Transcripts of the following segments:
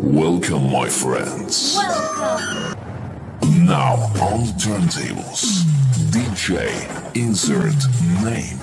Welcome, my friends. Welcome. Now on the turntables, DJ insert name.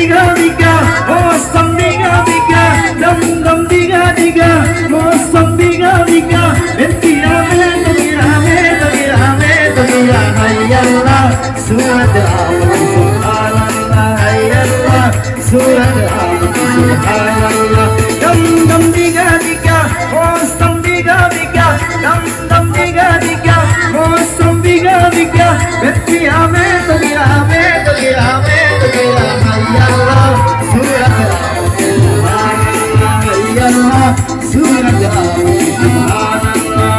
diga diga, mosam diga diga, dam dam diga diga, mosam diga diga. Bentira me, bentira me, bentira me, bentira. Hayyallah, surat subhanallah. Hayyallah, surat subhanallah. Dam dam diga diga, mosam diga diga, dam dam diga diga, mosam diga diga. Bentira me, bentira me, bentira me, bentira. Hayyallah, surat subhanallah. Hayyallah, surat subhanallah.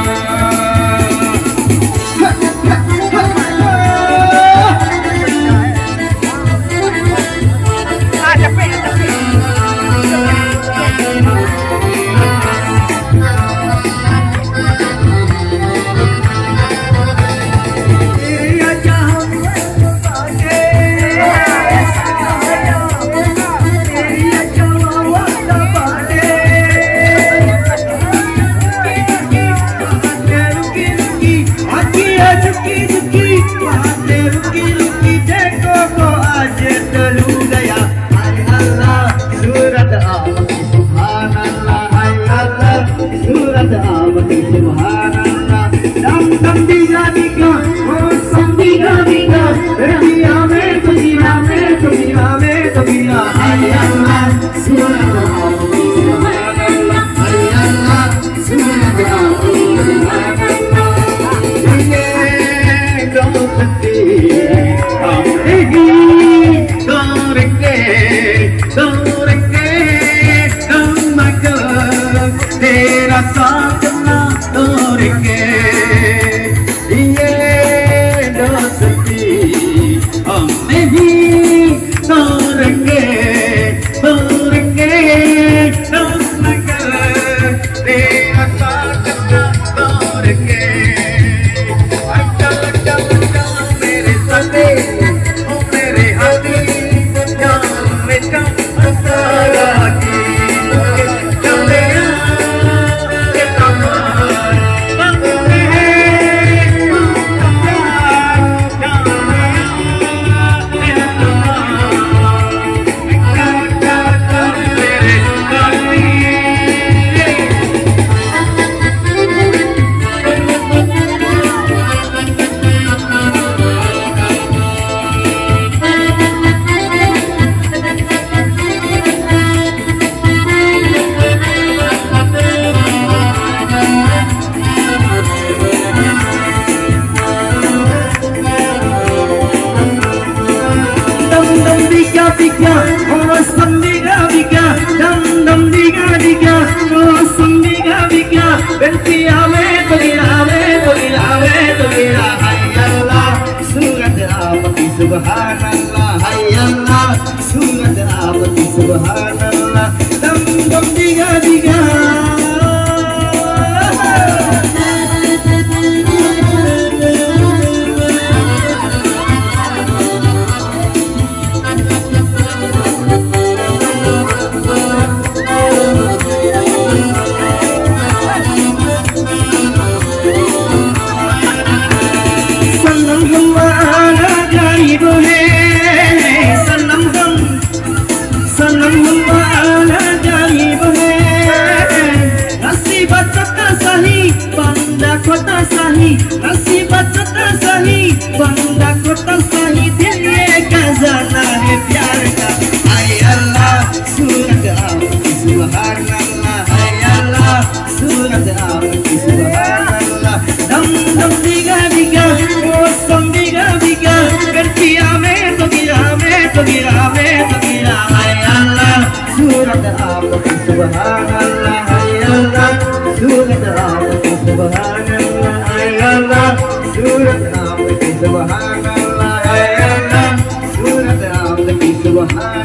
Subhanallah, hayyallah, surat abadi subhanallah, dam dam diga diga. नसीबत सही बंदा को तो सही दिल का जाना है प्यार का। हाय अल्लाह सूरत आपकी सुभान अल्लाह, हाय अल्लाह सूरत आपकी सुभान अल्लाह। दम दम दिगा दिगा मौसम दिगा दिगा, गठिया में तो गिरा में तो गिरा में तो गिरा। हाय अल्लाह सूरत आपकी सुभान अल्लाह, हाय अल्लाह सूरत आपकी सुभान अल्लाह, हाय अल्लाह सूरत आपकी सुभान अल्लाह, हाय अल्लाह सूरत आपकी सुभान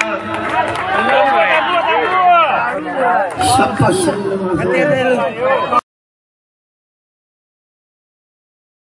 अल्लाह।